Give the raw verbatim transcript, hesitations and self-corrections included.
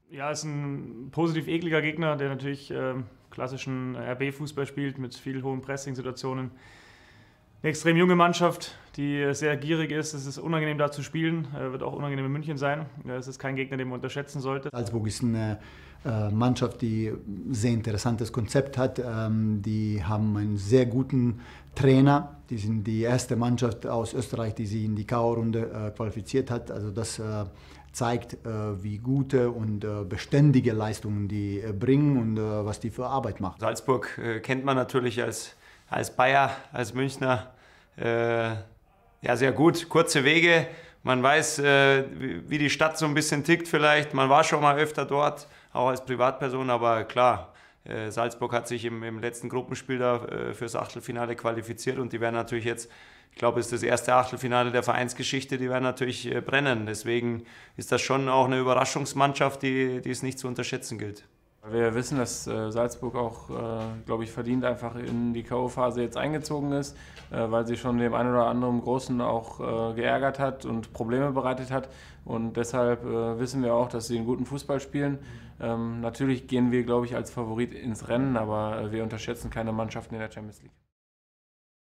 Ja, ist ein positiv ekliger Gegner, der natürlich äh, klassischen R B-Fußball spielt mit viel hohen Pressing-Situationen. Eine extrem junge Mannschaft, die sehr gierig ist. Es ist unangenehm, da zu spielen. Äh, wird auch unangenehm in München sein. Es ist kein Gegner, den man unterschätzen sollte. Salzburg ist eine äh, Mannschaft, die ein sehr interessantes Konzept hat. Ähm, die haben einen sehr guten Trainer. Die sind die erste Mannschaft aus Österreich, die sie in die K O-Runde äh, qualifiziert hat. Also das äh, zeigt, äh, wie gute und äh, beständige Leistungen die äh, bringen und äh, was die für Arbeit machen. Salzburg äh, kennt man natürlich als, als Bayer, als Münchner. Äh, ja, sehr gut. Kurze Wege. Man weiß, äh, wie, wie die Stadt so ein bisschen tickt vielleicht. Man war schon mal öfter dort, auch als Privatperson. Aber klar, äh, Salzburg hat sich im, im letzten Gruppenspiel da äh, fürs Achtelfinale qualifiziert. Und die werden natürlich jetzt, ich glaube, es ist das erste Achtelfinale der Vereinsgeschichte, die werden natürlich äh, brennen. Deswegen ist das schon auch eine Überraschungsmannschaft, die, die es nicht zu unterschätzen gilt. Wir wissen, dass äh, Salzburg auch, äh, glaube ich, verdient einfach in die K O-Phase jetzt eingezogen ist, äh, weil sie schon dem einen oder anderen Großen auch äh, geärgert hat und Probleme bereitet hat. Und deshalb äh, wissen wir auch, dass sie einen guten Fußball spielen. Ähm, natürlich gehen wir, glaube ich, als Favorit ins Rennen, aber äh, wir unterschätzen keine Mannschaften in der Champions League.